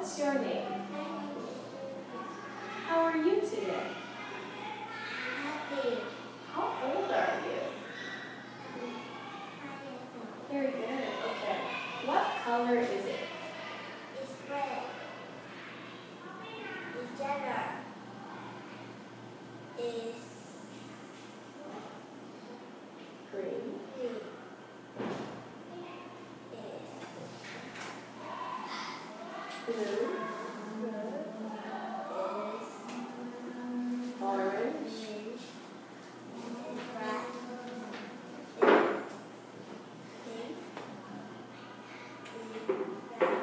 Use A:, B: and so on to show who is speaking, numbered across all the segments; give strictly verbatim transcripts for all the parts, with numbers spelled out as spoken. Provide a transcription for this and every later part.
A: What's your name? How are you today?
B: Happy.
A: How old are you? Very good. Okay. What color is it?
B: It's red. It's yellow. It's
A: Green.
B: green. It's
A: Blue.
B: red. It's
A: Orange.
B: orange. It's black. It's pink. It's black.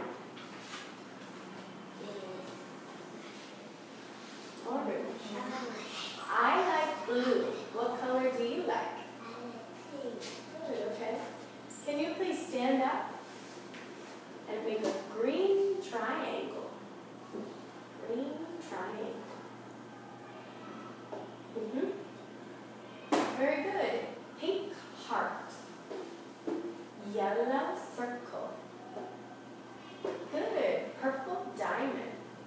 B: It's
A: Orange.
B: orange.
A: I like blue. What color do you like?
B: Pink.
A: Good, okay. Can you please stand up and make a green triangle? Green triangle. Mm-hmm. Very good. Pink heart. Yellow circle. Good. Purple diamond.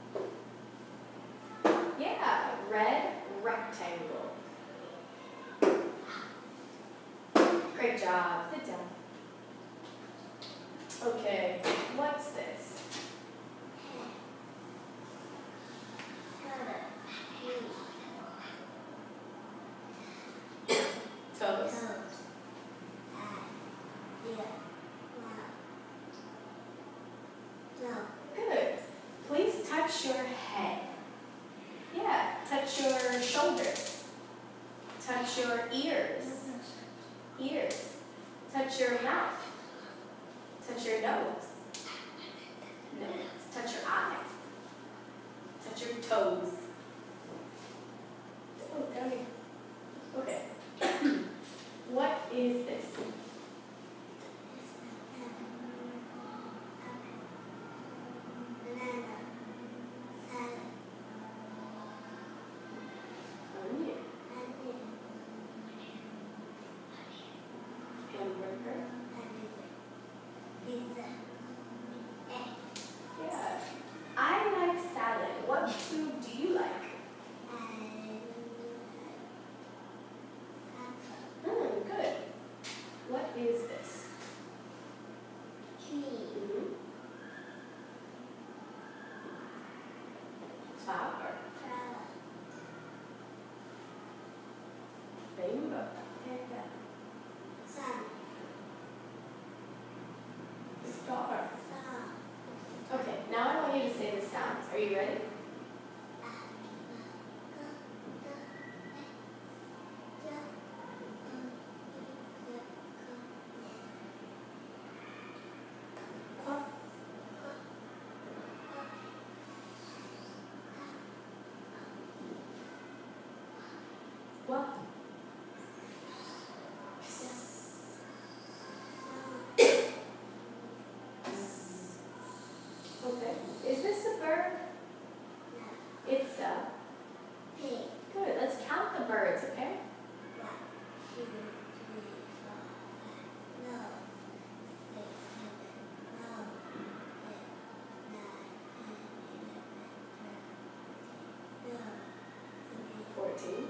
A: Yeah, red rectangle. Great job. Sit down. Okay, what's this? Toes. Good. Please touch your head. Yeah, touch your shoulders. Touch your ears. Ears. Touch your mouth. Touch your nose. Nose. Touch your eyes. Touch your toes. Oh, down here. Okay. What is this? Onion. Hamburger. Yeah. I like salad. What food do you like? Hmm, good. What is this? Mm-hmm. Flower. Rainbow. Star. Okay, now I want you to say the sounds. Are you ready? What? Okay. Is this a bird? It's a. Good. Let's count the birds, okay? Fourteen.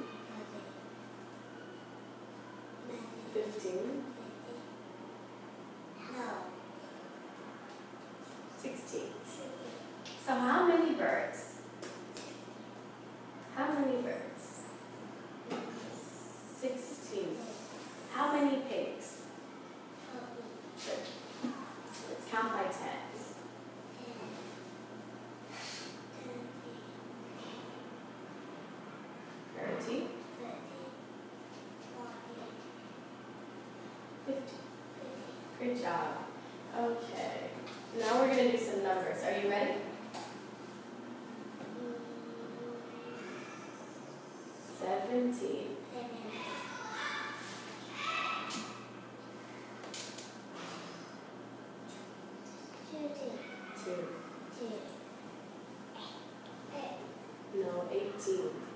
A: Fifteen. Sixteen. So how many birds? How many birds? Sixteen. How many pigs? Good. Let's count by tens. Thirty. Fifty. Good job. Okay. Now we're going to do some numbers. Are you ready? Seventeen. Two. No, eighteen.